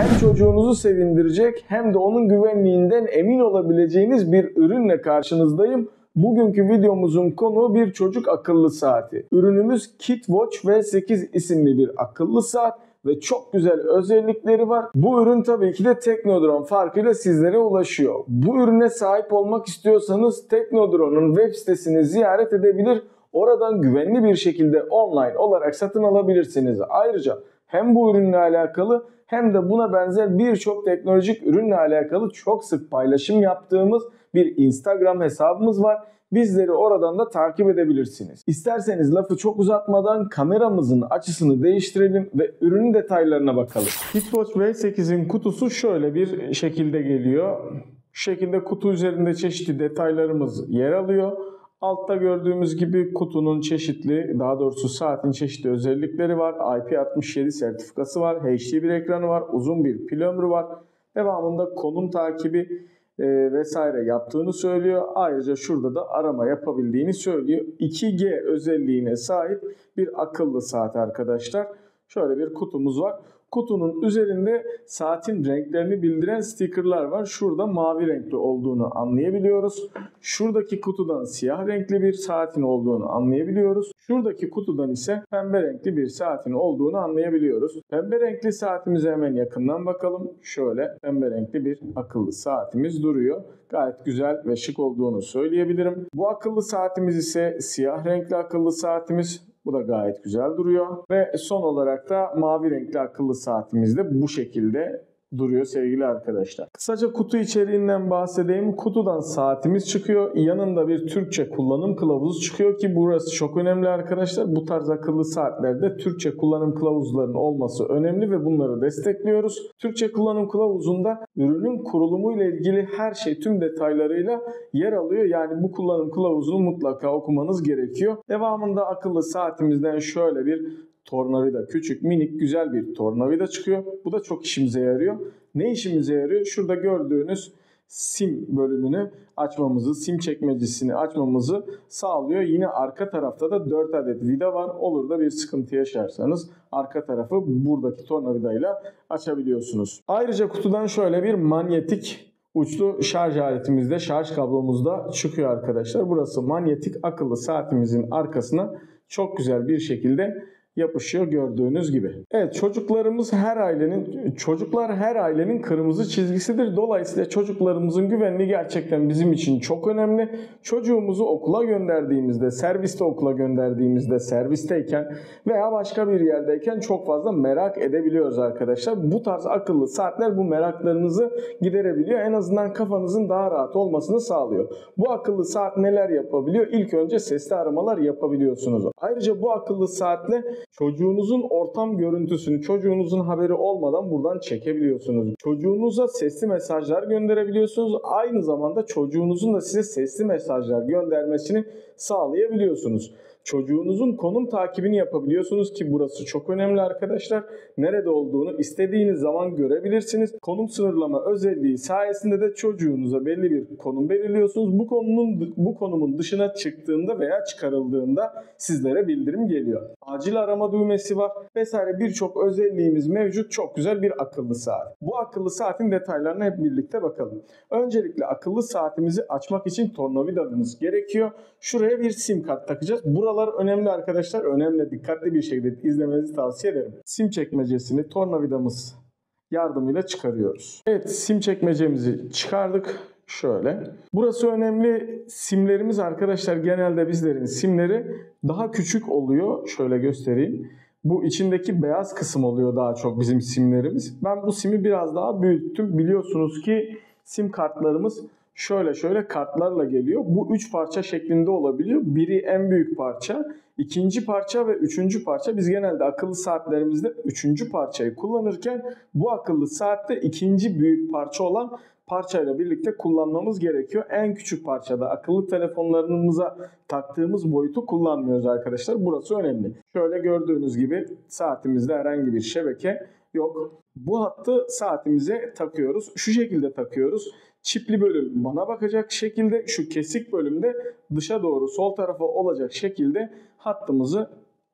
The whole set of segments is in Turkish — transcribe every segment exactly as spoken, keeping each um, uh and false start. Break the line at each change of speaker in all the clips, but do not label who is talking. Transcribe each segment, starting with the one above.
Hem çocuğunuzu sevindirecek hem de onun güvenliğinden emin olabileceğiniz bir ürünle karşınızdayım. Bugünkü videomuzun konuğu bir çocuk akıllı saati. Ürünümüz KidWatch V sekiz isimli bir akıllı saat ve çok güzel özellikleri var. Bu ürün tabii ki de Teknodrone farkıyla sizlere ulaşıyor. Bu ürüne sahip olmak istiyorsanız Teknodrone'un web sitesini ziyaret edebilir. Oradan güvenli bir şekilde online olarak satın alabilirsiniz. Ayrıca hem bu ürünle alakalı hem de buna benzer birçok teknolojik ürünle alakalı çok sık paylaşım yaptığımız bir Instagram hesabımız var. Bizleri oradan da takip edebilirsiniz. İsterseniz lafı çok uzatmadan kameramızın açısını değiştirelim ve ürünün detaylarına bakalım. KidWatch V sekizin kutusu şöyle bir şekilde geliyor. Şu şekilde kutu üzerinde çeşitli detaylarımız yer alıyor. Altta gördüğümüz gibi kutunun çeşitli, daha doğrusu saatin çeşitli özellikleri var. I P altmış yedi sertifikası var, H D bir ekranı var, uzun bir pil ömrü var. Devamında konum takibi e, vesaire yaptığını söylüyor. Ayrıca şurada da arama yapabildiğini söylüyor. iki G özelliğine sahip bir akıllı saat arkadaşlar. Şöyle bir kutumuz var. Kutunun üzerinde saatin renklerini bildiren stickerlar var. Şurada mavi renkli olduğunu anlayabiliyoruz. Şuradaki kutudan siyah renkli bir saatin olduğunu anlayabiliyoruz. Şuradaki kutudan ise pembe renkli bir saatin olduğunu anlayabiliyoruz. Pembe renkli saatimize hemen yakından bakalım. Şöyle pembe renkli bir akıllı saatimiz duruyor. Gayet güzel ve şık olduğunu söyleyebilirim. Bu akıllı saatimiz ise siyah renkli akıllı saatimiz. Bu da gayet güzel duruyor. Ve son olarak da mavi renkli akıllı saatimiz de bu şekilde duruyor sevgili arkadaşlar. Kısaca kutu içeriğinden bahsedeyim. Kutudan saatimiz çıkıyor. Yanında bir Türkçe kullanım kılavuzu çıkıyor ki burası çok önemli arkadaşlar. Bu tarz akıllı saatlerde Türkçe kullanım kılavuzlarının olması önemli ve bunları destekliyoruz. Türkçe kullanım kılavuzunda ürünün kurulumu ile ilgili her şey tüm detaylarıyla yer alıyor. Yani bu kullanım kılavuzunu mutlaka okumanız gerekiyor. Devamında akıllı saatimizden şöyle bir tornavida, küçük minik güzel bir tornavida çıkıyor. Bu da çok işimize yarıyor. Ne işimize yarıyor? Şurada gördüğünüz sim bölümünü açmamızı, sim çekmecesini açmamızı sağlıyor. Yine arka tarafta da dört adet vida var. Olur da bir sıkıntı yaşarsanız arka tarafı buradaki tornavidayla açabiliyorsunuz. Ayrıca kutudan şöyle bir manyetik uçlu şarj aletimizde, şarj kablomuzda çıkıyor arkadaşlar. Burası manyetik akıllı saatimizin arkasına çok güzel bir şekilde yapışıyor gördüğünüz gibi. Evet, çocuklarımız her ailenin çocuklar her ailenin kırmızı çizgisidir. Dolayısıyla çocuklarımızın güvenliği gerçekten bizim için çok önemli. Çocuğumuzu okula gönderdiğimizde, serviste okula gönderdiğimizde, servisteyken veya başka bir yerdeyken çok fazla merak edebiliyoruz arkadaşlar. Bu tarz akıllı saatler bu meraklarınızı giderebiliyor. En azından kafanızın daha rahat olmasını sağlıyor. Bu akıllı saat neler yapabiliyor? İlk önce sesli aramalar yapabiliyorsunuz. Ayrıca bu akıllı saatle çocuğunuzun ortam görüntüsünü çocuğunuzun haberi olmadan buradan çekebiliyorsunuz. Çocuğunuza sesli mesajlar gönderebiliyorsunuz. Aynı zamanda çocuğunuzun da size sesli mesajlar göndermesini sağlayabiliyorsunuz. Çocuğunuzun konum takibini yapabiliyorsunuz ki burası çok önemli arkadaşlar. Nerede olduğunu istediğiniz zaman görebilirsiniz. Konum sınırlama özelliği sayesinde de çocuğunuza belli bir konum belirliyorsunuz. Bu konumun bu konumun dışına çıktığında veya çıkarıldığında sizlere bildirim geliyor. Acil arama düğmesi var vesaire birçok özelliğimiz mevcut. Çok güzel bir akıllı saat. Bu akıllı saatin detaylarına hep birlikte bakalım. Öncelikle akıllı saatimizi açmak için tornavidamız gerekiyor. Şuraya bir sim kart takacağız. Buralar önemli arkadaşlar. Önemli, dikkatli bir şekilde izlemenizi tavsiye ederim. Sim çekmecesini tornavidamız yardımıyla çıkarıyoruz. Evet, sim çekmecemizi çıkardık. Şöyle. Burası önemli. Simlerimiz arkadaşlar genelde bizlerin simleri daha küçük oluyor. Şöyle göstereyim. Bu içindeki beyaz kısım oluyor daha çok bizim simlerimiz. Ben bu simi biraz daha büyüttüm. Biliyorsunuz ki sim kartlarımız şöyle şöyle kartlarla geliyor. Bu üç parça şeklinde olabiliyor. Biri en büyük parça, ikinci parça ve üçüncü parça. Biz genelde akıllı saatlerimizde üçüncü parçayı kullanırken bu akıllı saatte ikinci büyük parça olan parçayla birlikte kullanmamız gerekiyor. En küçük parçada akıllı telefonlarımıza taktığımız boyutu kullanmıyoruz arkadaşlar. Burası önemli. Şöyle gördüğünüz gibi saatimizde herhangi bir şebeke yok. Bu hattı saatimize takıyoruz. Şu şekilde takıyoruz. Çipli bölüm bana bakacak şekilde, şu kesik bölümde dışa doğru sol tarafa olacak şekilde hattımızı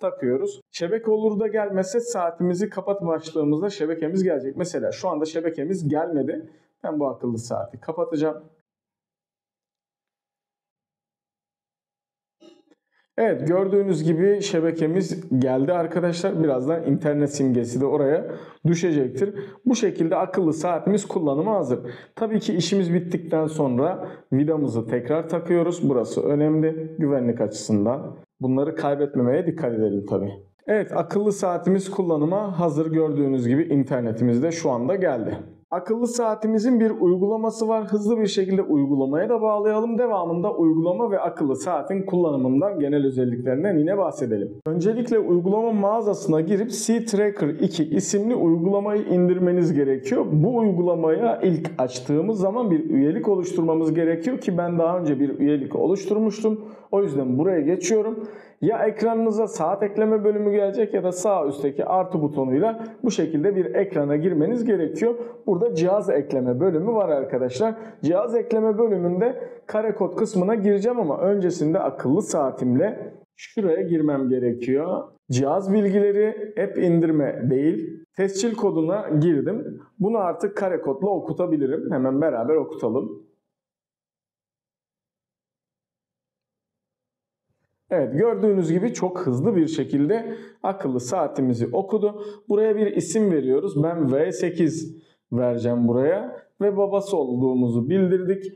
takıyoruz. Şebeke olur da gelmezse saatimizi kapatıp açtığımızda şebekemiz gelecek. Mesela şu anda şebekemiz gelmedi. Ben bu akıllı saati kapatacağım. Evet, gördüğünüz gibi şebekemiz geldi arkadaşlar. Birazdan internet simgesi de oraya düşecektir. Bu şekilde akıllı saatimiz kullanıma hazır. Tabii ki işimiz bittikten sonra vidamızı tekrar takıyoruz. Burası önemli güvenlik açısından. Bunları kaybetmemeye dikkat edelim tabii. Evet, akıllı saatimiz kullanıma hazır. Gördüğünüz gibi internetimiz de şu anda geldi. Akıllı saatimizin bir uygulaması var. Hızlı bir şekilde uygulamaya da bağlayalım. Devamında uygulama ve akıllı saatin kullanımından, genel özelliklerinden yine bahsedelim. Öncelikle uygulama mağazasına girip C-Tracker iki isimli uygulamayı indirmeniz gerekiyor. Bu uygulamaya ilk açtığımız zaman bir üyelik oluşturmamız gerekiyor ki ben daha önce bir üyelik oluşturmuştum. O yüzden buraya geçiyorum. Ya ekranınıza saat ekleme bölümü gelecek ya da sağ üstteki artı butonuyla bu şekilde bir ekrana girmeniz gerekiyor. Burada cihaz ekleme bölümü var arkadaşlar. Cihaz ekleme bölümünde kare kod kısmına gireceğim ama öncesinde akıllı saatimle şuraya girmem gerekiyor. Cihaz bilgileri, app indirme değil, tescil koduna girdim. Bunu artık kare kodla okutabilirim. Hemen beraber okutalım. Evet, gördüğünüz gibi çok hızlı bir şekilde akıllı saatimizi okudu. Buraya bir isim veriyoruz. Ben V sekiz vereceğim buraya ve babası olduğumuzu bildirdik.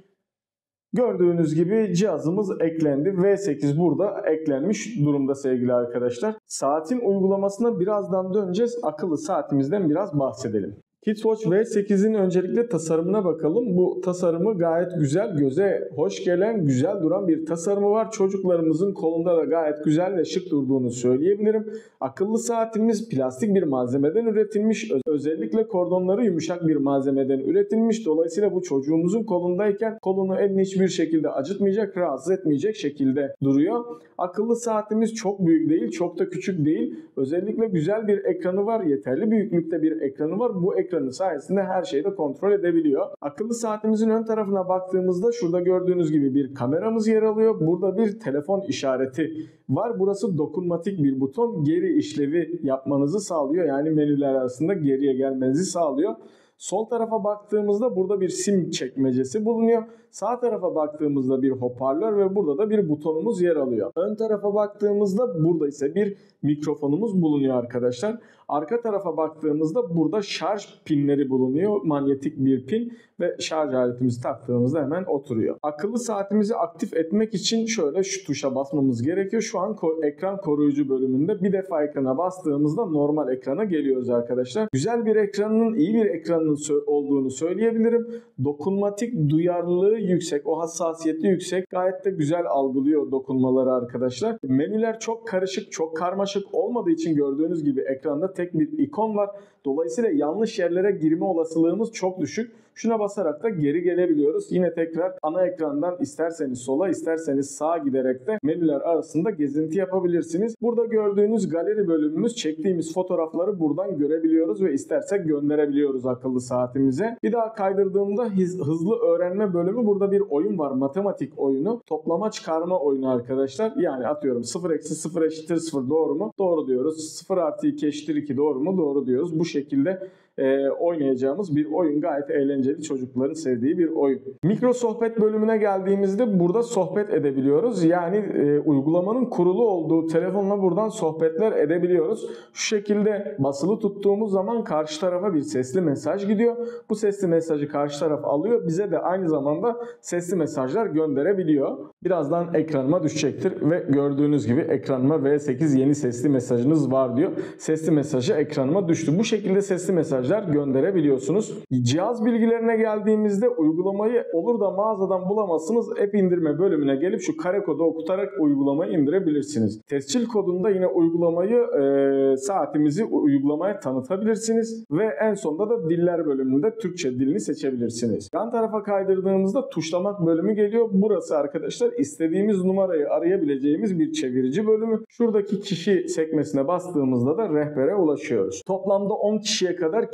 Gördüğünüz gibi cihazımız eklendi. V sekiz burada eklenmiş durumda sevgili arkadaşlar. Saatin uygulamasına birazdan döneceğiz. Akıllı saatimizden biraz bahsedelim. KidsWatch V sekizin öncelikle tasarımına bakalım. Bu tasarımı gayet güzel, göze hoş gelen, güzel duran bir tasarımı var. Çocuklarımızın kolunda da gayet güzel ve şık durduğunu söyleyebilirim. Akıllı saatimiz plastik bir malzemeden üretilmiş. Özellikle kordonları yumuşak bir malzemeden üretilmiş. Dolayısıyla bu çocuğumuzun kolundayken kolunu elini hiçbir şekilde acıtmayacak, rahatsız etmeyecek şekilde duruyor. Akıllı saatimiz çok büyük değil, çok da küçük değil. Özellikle güzel bir ekranı var, yeterli büyüklükte bir ekranı var. Bu ekran sayesinde her şeyi de kontrol edebiliyor. Akıllı saatimizin ön tarafına baktığımızda şurada gördüğünüz gibi bir kameramız yer alıyor. Burada bir telefon işareti var. Burası dokunmatik bir buton. Geri işlevi yapmanızı sağlıyor. Yani menüler arasında geriye gelmenizi sağlıyor. Sol tarafa baktığımızda burada bir sim çekmecesi bulunuyor. Sağ tarafa baktığımızda bir hoparlör ve burada da bir butonumuz yer alıyor. Ön tarafa baktığımızda burada ise bir mikrofonumuz bulunuyor arkadaşlar. Arka tarafa baktığımızda burada şarj pinleri bulunuyor. Manyetik bir pin ve şarj aletimizi taktığımızda hemen oturuyor. Akıllı saatimizi aktif etmek için şöyle şu tuşa basmamız gerekiyor. Şu an ekran koruyucu bölümünde bir defa ekrana bastığımızda normal ekrana geliyoruz arkadaşlar. Güzel bir ekranın, iyi bir ekranın olduğunu söyleyebilirim. Dokunmatik duyarlılığı yüksek, o hassasiyeti yüksek. Gayet de güzel algılıyor dokunmaları arkadaşlar. Menüler çok karışık, çok karmaşık olmadığı için gördüğünüz gibi ekranda tek bir ikon var. Dolayısıyla yanlış yerlere girme olasılığımız çok düşük. Şuna basarak da geri gelebiliyoruz. Yine tekrar ana ekrandan isterseniz sola isterseniz sağa giderek de menüler arasında gezinti yapabilirsiniz. Burada gördüğünüz galeri bölümümüz, çektiğimiz fotoğrafları buradan görebiliyoruz ve istersek gönderebiliyoruz akıllı saatimize. Bir daha kaydırdığımda hızlı öğrenme bölümü, burada bir oyun var. Matematik oyunu. Toplama çıkarma oyunu arkadaşlar. Yani atıyorum sıfır eksi sıfır eşittir sıfır doğru mu? Doğru diyoruz. sıfır artı iki eşittir iki doğru mu? Doğru diyoruz. Bu şekilde e, oynayacağımız bir oyun. Gayet eğlenceli, çocukların sevdiği bir oyun. Mikro sohbet bölümüne geldiğimizde burada sohbet edebiliyoruz. Yani e, uygulamanın kurulu olduğu telefonla buradan sohbetler edebiliyoruz. Şu şekilde basılı tuttuğumuz zaman karşı tarafa bir sesli mesaj gidiyor. Bu sesli mesajı karşı taraf alıyor. Bize de aynı zamanda sesli mesajlar gönderebiliyor. Birazdan ekranıma düşecektir ve gördüğünüz gibi ekranıma V sekiz yeni sesli mesajınız var diyor. Sesli mesajı ekranıma düştü. Bu şekilde sesli mesajlar gönderebiliyorsunuz. Cihaz bilgilerine geldiğimizde uygulamayı olur da mağazadan bulamazsınız. App indirme bölümüne gelip şu kare kodu okutarak uygulamayı indirebilirsiniz. Tescil kodunda yine uygulamayı e, saatimizi uygulamaya tanıtabilirsiniz ve en sonunda da diller bölümünde Türkçe dilini seçebilirsiniz. Yan tarafa kaydırdığımızda tuşlamak bölümü geliyor. Burası arkadaşlar istediğimiz numarayı arayabileceğimiz bir çevirici bölümü. Şuradaki kişi sekmesine bastığımızda da rehbere ulaşıyoruz. Toplamda on kişiye kadar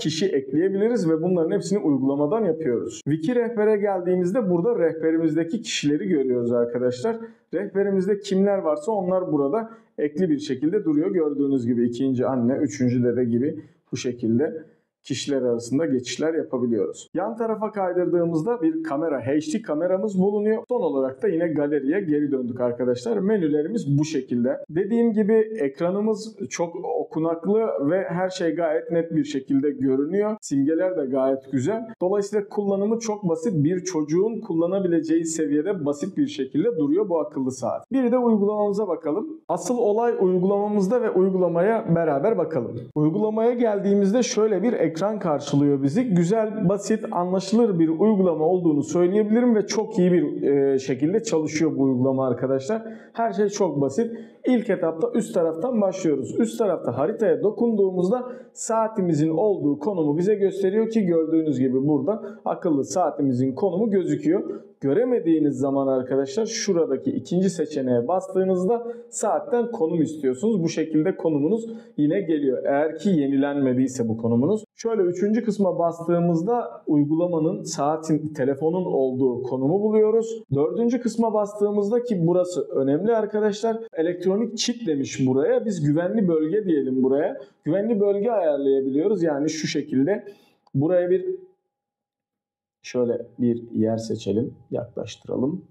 kişi ekleyebiliriz ve bunların hepsini uygulamadan yapıyoruz. Wiki rehbere geldiğimizde burada rehberimizdeki kişileri görüyoruz arkadaşlar. Rehberimizde kimler varsa onlar burada ekli bir şekilde duruyor. Gördüğünüz gibi ikinci anne, üçüncü dede gibi bu şekilde kişiler arasında geçişler yapabiliyoruz. Yan tarafa kaydırdığımızda bir kamera, H D kameramız bulunuyor. Son olarak da yine galeriye geri döndük arkadaşlar. Menülerimiz bu şekilde. Dediğim gibi ekranımız çok okunaklı ve her şey gayet net bir şekilde görünüyor. Simgeler de gayet güzel. Dolayısıyla kullanımı çok basit. Bir çocuğun kullanabileceği seviyede basit bir şekilde duruyor bu akıllı saat. Bir de uygulamamıza bakalım. Asıl olay uygulamamızda ve uygulamaya beraber bakalım. Uygulamaya geldiğimizde şöyle bir ekran karşılıyor bizi. Güzel, basit, anlaşılır bir uygulama olduğunu söyleyebilirim ve çok iyi bir e, şekilde çalışıyor bu uygulama arkadaşlar. Her şey çok basit. İlk etapta üst taraftan başlıyoruz. Üst tarafta haritaya dokunduğumuzda saatimizin olduğu konumu bize gösteriyor ki gördüğünüz gibi burada akıllı saatimizin konumu gözüküyor. Göremediğiniz zaman arkadaşlar şuradaki ikinci seçeneğe bastığınızda saatten konum istiyorsunuz. Bu şekilde konumunuz yine geliyor. Eğer ki yenilenmediyse bu konumunuz. Şöyle üçüncü kısma bastığımızda uygulamanın, saatin, telefonun olduğu konumu buluyoruz. Dördüncü kısma bastığımızda ki burası önemli arkadaşlar. Elektronik çip demiş buraya. Biz güvenli bölge diyelim buraya. Güvenli bölge ayarlayabiliyoruz. Yani şu şekilde buraya bir şöyle bir yer seçelim. Yaklaştıralım.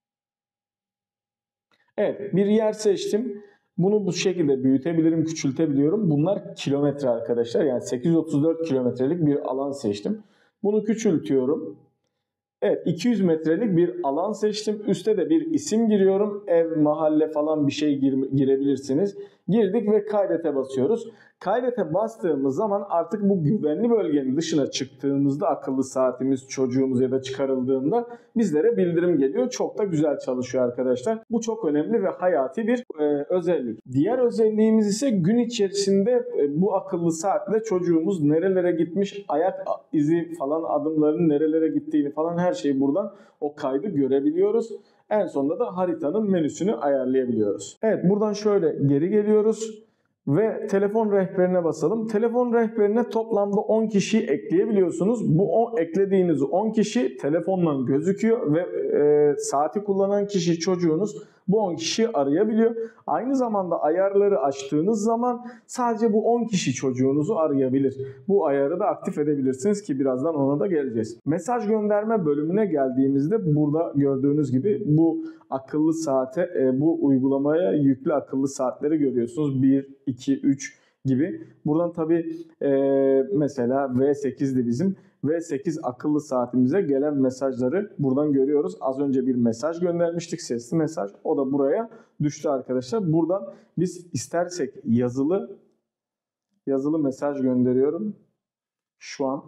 Evet, bir yer seçtim. Bunu bu şekilde büyütebilirim, küçültebiliyorum. Bunlar kilometre arkadaşlar. Yani sekiz yüz otuz dört kilometrelik bir alan seçtim. Bunu küçültüyorum. Evet, iki yüz metrelik bir alan seçtim. Üste de bir isim giriyorum. Ev, mahalle falan bir şey gire, girebilirsiniz. Girdik ve kaydete basıyoruz. Kaydete bastığımız zaman artık bu güvenli bölgenin dışına çıktığımızda akıllı saatimiz, çocuğumuz ya da çıkarıldığında bizlere bildirim geliyor. Çok da güzel çalışıyor arkadaşlar. Bu çok önemli ve hayati bir e, özellik. Diğer özelliğimiz ise gün içerisinde e, bu akıllı saatle çocuğumuz nerelere gitmiş, ayak izi falan, adımlarının nerelere gittiğini falan her şeyi buradan o kaydı görebiliyoruz. En sonunda da haritanın menüsünü ayarlayabiliyoruz. Evet, buradan şöyle geri geliyoruz. Ve telefon rehberine basalım. Telefon rehberine toplamda on kişiyi ekleyebiliyorsunuz. Bu on, eklediğiniz on kişi telefondan gözüküyor ve e, saati kullanan kişi, çocuğunuz bu on kişiyi arayabiliyor. Aynı zamanda ayarları açtığınız zaman sadece bu on kişi çocuğunuzu arayabilir. Bu ayarı da aktif edebilirsiniz ki birazdan ona da geleceğiz. Mesaj gönderme bölümüne geldiğimizde burada gördüğünüz gibi bu akıllı saate, e, bu uygulamaya yüklü akıllı saatleri görüyorsunuz. bir, iki, üç gibi. Buradan tabi e, mesela V sekiz'di bizim. V sekiz akıllı saatimize gelen mesajları buradan görüyoruz. Az önce bir mesaj göndermiştik, sesli mesaj. O da buraya düştü arkadaşlar. Buradan biz istersek yazılı yazılı mesaj gönderiyorum. Şu an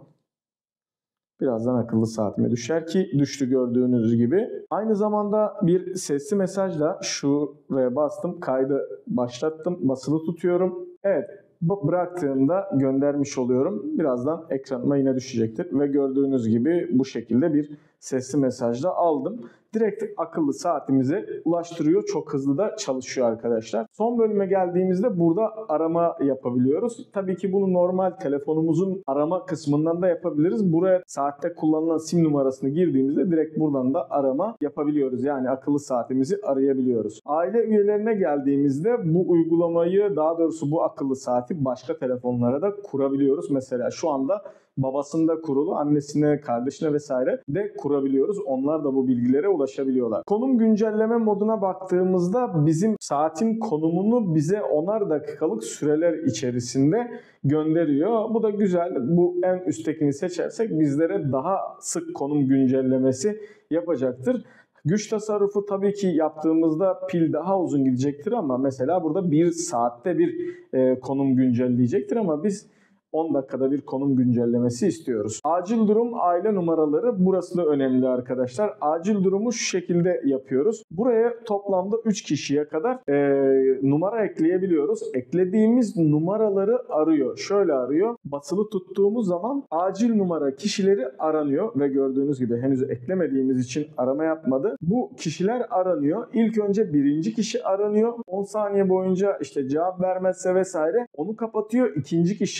birazdan akıllı saatime düşer ki düştü gördüğünüz gibi. Aynı zamanda bir sesli mesaj da şuraya bastım, kaydı başlattım, basılı tutuyorum. Evet, bıraktığımda göndermiş oluyorum. Birazdan ekranıma yine düşecektir ve gördüğünüz gibi bu şekilde bir sesli mesajla aldım. Direkt akıllı saatimize ulaştırıyor. Çok hızlı da çalışıyor arkadaşlar. Son bölüme geldiğimizde burada arama yapabiliyoruz. Tabii ki bunu normal telefonumuzun arama kısmından da yapabiliriz. Buraya saatte kullanılan sim numarasını girdiğimizde direkt buradan da arama yapabiliyoruz. Yani akıllı saatimizi arayabiliyoruz. Aile üyelerine geldiğimizde bu uygulamayı, daha doğrusu bu akıllı saati başka telefonlara da kurabiliyoruz. Mesela şu anda babasında kurulu, annesine, kardeşine vesaire de kurabiliyoruz. Onlar da bu bilgilere ulaşabiliyorlar. Konum güncelleme moduna baktığımızda bizim saatin konumunu bize onar dakikalık süreler içerisinde gönderiyor. Bu da güzel. Bu en üsttekini seçersek bizlere daha sık konum güncellemesi yapacaktır. Güç tasarrufu tabii ki yaptığımızda pil daha uzun gidecektir ama mesela burada bir saatte bir e, konum güncelleyecektir ama biz on dakikada bir konum güncellemesi istiyoruz. Acil durum aile numaraları, burası da önemli arkadaşlar. Acil durumu şu şekilde yapıyoruz. Buraya toplamda üç kişiye kadar e, numara ekleyebiliyoruz. Eklediğimiz numaraları arıyor. Şöyle arıyor. Basılı tuttuğumuz zaman acil numara kişileri aranıyor ve gördüğünüz gibi henüz eklemediğimiz için arama yapmadı. Bu kişiler aranıyor. İlk önce birinci kişi aranıyor. on saniye boyunca işte cevap vermezse vesaire onu kapatıyor. İkinci kişiyi arıyor.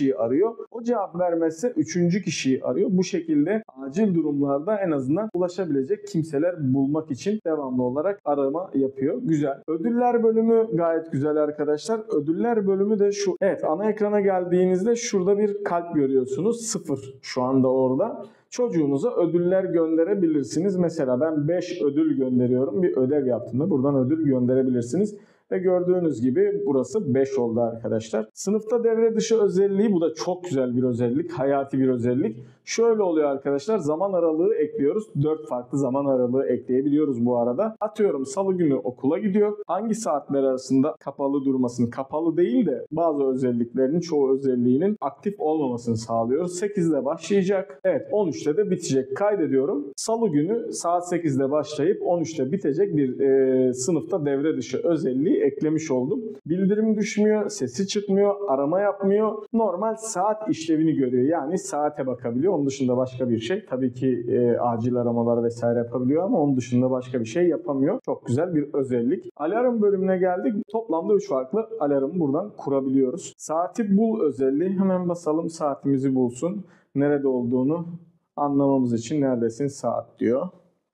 arıyor. O cevap vermezse üçüncü kişiyi arıyor. Bu şekilde acil durumlarda en azından ulaşabilecek kimseler bulmak için devamlı olarak arama yapıyor. Güzel. Ödüller bölümü gayet güzel arkadaşlar. Ödüller bölümü de şu. Evet, ana ekrana geldiğinizde şurada bir kalp görüyorsunuz. Sıfır şu anda orada. Çocuğunuza ödüller gönderebilirsiniz. Mesela ben beş ödül gönderiyorum. Bir ödev yaptığımda buradan ödül gönderebilirsiniz. Ve gördüğünüz gibi burası beş oldu arkadaşlar. Sınıfta devre dışı özelliği, bu da çok güzel bir özellik. Hayati bir özellik. Şöyle oluyor arkadaşlar, zaman aralığı ekliyoruz. dört farklı zaman aralığı ekleyebiliyoruz bu arada. Atıyorum salı günü okula gidiyor. Hangi saatler arasında kapalı durmasını, kapalı değil de bazı özelliklerinin, çoğu özelliğinin aktif olmamasını sağlıyoruz. sekizde başlayacak. Evet, on üçte de bitecek. Kaydediyorum. Salı günü saat sekizde başlayıp on üçte bitecek bir e, sınıfta devre dışı özelliği eklemiş oldum. Bildirim düşmüyor, sesi çıkmıyor, arama yapmıyor. Normal saat işlevini görüyor. Yani saate bakabiliyor. Onun dışında başka bir şey. Tabii ki e, acil aramalar vesaire yapabiliyor ama onun dışında başka bir şey yapamıyor. Çok güzel bir özellik. Alarm bölümüne geldik. Toplamda üç farklı alarmı buradan kurabiliyoruz. Saati bul özelliği. Hemen basalım, saatimizi bulsun. Nerede olduğunu anlamamız için neredesin saat diyor.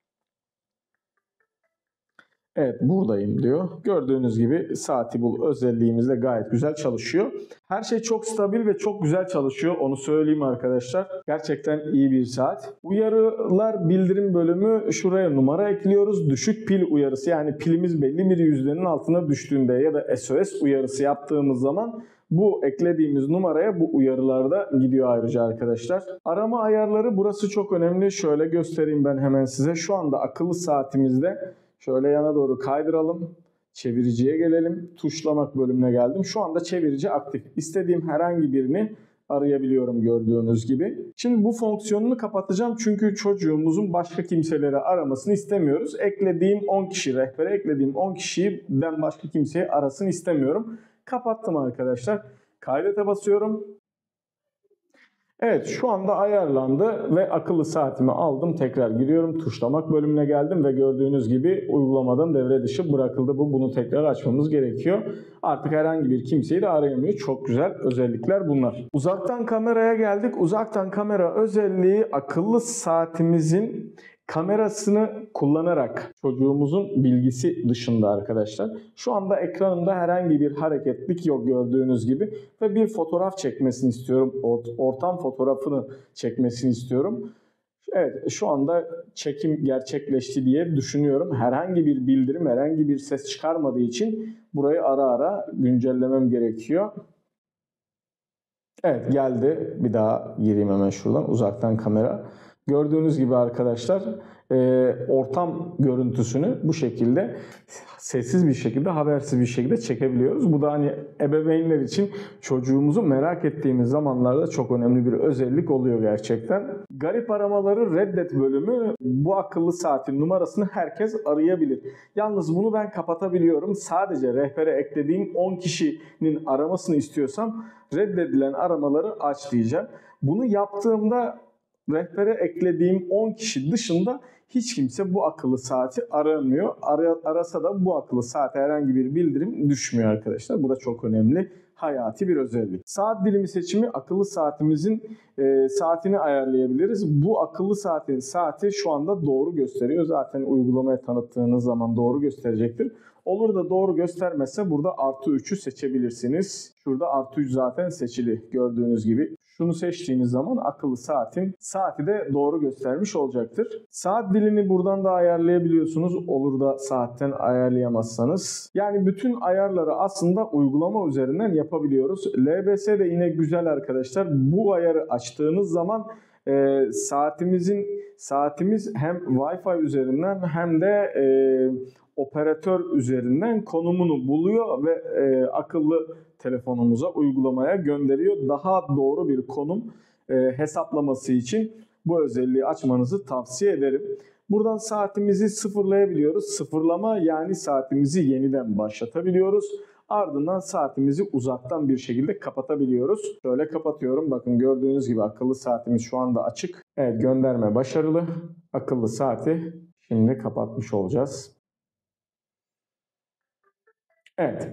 Evet, buradayım diyor. Gördüğünüz gibi saati bul özelliğimiz de gayet güzel çalışıyor. Her şey çok stabil ve çok güzel çalışıyor. Onu söyleyeyim arkadaşlar. Gerçekten iyi bir saat. Uyarılar bildirim bölümü, şuraya numara ekliyoruz. Düşük pil uyarısı, yani pilimiz belli bir yüzdenin altına düştüğünde ya da S O S uyarısı yaptığımız zaman bu eklediğimiz numaraya bu uyarılarda gidiyor ayrıca arkadaşlar. Arama ayarları, burası çok önemli. Şöyle göstereyim ben hemen size. Şu anda akıllı saatimizde şöyle yana doğru kaydıralım. Çeviriciye gelelim. Tuşlamak bölümüne geldim. Şu anda çevirici aktif. İstediğim herhangi birini arayabiliyorum gördüğünüz gibi. Şimdi bu fonksiyonunu kapatacağım çünkü çocuğumuzun başka kimseleri aramasını istemiyoruz. Eklediğim on kişi, rehbere eklediğim on kişiden başka kimseyi arasın istemiyorum. Kapattım arkadaşlar. Kaydete basıyorum. Evet, şu anda ayarlandı ve akıllı saatimi aldım. Tekrar giriyorum. Tuşlamak bölümüne geldim ve gördüğünüz gibi uygulamadan devre dışı bırakıldı bu. Bunu tekrar açmamız gerekiyor. Artık herhangi bir kimseyi de arayamıyor. Çok güzel özellikler bunlar. Uzaktan kameraya geldik. Uzaktan kamera özelliği akıllı saatimizin kamerasını kullanarak, çocuğumuzun bilgisi dışında arkadaşlar. Şu anda ekranımda herhangi bir hareketlik yok gördüğünüz gibi. Ve bir fotoğraf çekmesini istiyorum. Ortam fotoğrafını çekmesini istiyorum. Evet, şu anda çekim gerçekleşti diye düşünüyorum. Herhangi bir bildirim, herhangi bir ses çıkarmadığı için burayı ara ara güncellemem gerekiyor. Evet, geldi. Bir daha gireyim hemen şuradan. Uzaktan kamera. Gördüğünüz gibi arkadaşlar e, ortam görüntüsünü bu şekilde sessiz bir şekilde, habersiz bir şekilde çekebiliyoruz. Bu da hani ebeveynler için çocuğumuzu merak ettiğimiz zamanlarda çok önemli bir özellik oluyor gerçekten. Garip aramaları reddet bölümü, bu akıllı saatin numarasını herkes arayabilir. Yalnız bunu ben kapatabiliyorum. Sadece rehbere eklediğim on kişinin aramasını istiyorsam reddedilen aramaları aç diyeceğim. Bunu yaptığımda rehbere eklediğim on kişi dışında hiç kimse bu akıllı saati aramıyor. Ara, arasa da bu akıllı saate herhangi bir bildirim düşmüyor arkadaşlar. Bu da çok önemli, hayati bir özellik. Saat dilimi seçimi, akıllı saatimizin e, saatini ayarlayabiliriz. Bu akıllı saatin saati şu anda doğru gösteriyor. Zaten uygulamaya tanıttığınız zaman doğru gösterecektir. Olur da doğru göstermezse burada artı üçü seçebilirsiniz. Şurada artı üç zaten seçili gördüğünüz gibi. Şunu seçtiğiniz zaman akıllı saatin saati de doğru göstermiş olacaktır. Saat dilini buradan da ayarlayabiliyorsunuz. Olur da saatten ayarlayamazsanız. Yani bütün ayarları aslında uygulama üzerinden yapabiliyoruz. L B S de yine güzel arkadaşlar. Bu ayarı açtığınız zaman e, saatimizin saatimiz hem Wi-Fi üzerinden hem de e, operatör üzerinden konumunu buluyor ve e, akıllı telefonumuza, uygulamaya gönderiyor. Daha doğru bir konum e, hesaplaması için bu özelliği açmanızı tavsiye ederim. Buradan saatimizi sıfırlayabiliyoruz. Sıfırlama, yani saatimizi yeniden başlatabiliyoruz. Ardından saatimizi uzaktan bir şekilde kapatabiliyoruz. Şöyle kapatıyorum. Bakın gördüğünüz gibi akıllı saatimiz şu anda açık. Evet, gönderme başarılı. Akıllı saati şimdi kapatmış olacağız. Evet.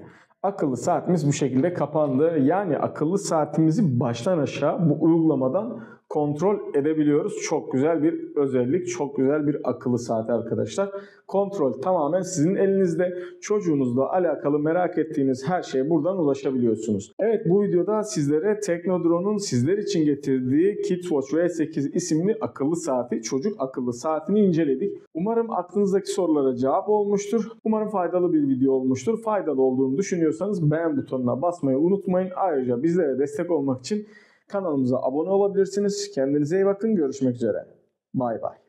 Akıllı saatimiz bu şekilde kapandı. Yani akıllı saatimizi baştan aşağı bu uygulamadan kontrol edebiliyoruz. Çok güzel bir özellik, çok güzel bir akıllı saat arkadaşlar. Kontrol tamamen sizin elinizde. Çocuğunuzla alakalı merak ettiğiniz her şeye buradan ulaşabiliyorsunuz. Evet, bu videoda sizlere Teknodrone'un sizler için getirdiği KidWatch V sekiz isimli akıllı saati, çocuk akıllı saatini inceledik. Umarım aklınızdaki sorulara cevap olmuştur. Umarım faydalı bir video olmuştur. Faydalı olduğunu düşünüyorsanız beğen butonuna basmayı unutmayın. Ayrıca bizlere destek olmak için kanalımıza abone olabilirsiniz. Kendinize iyi bakın. Görüşmek üzere. Bay bay.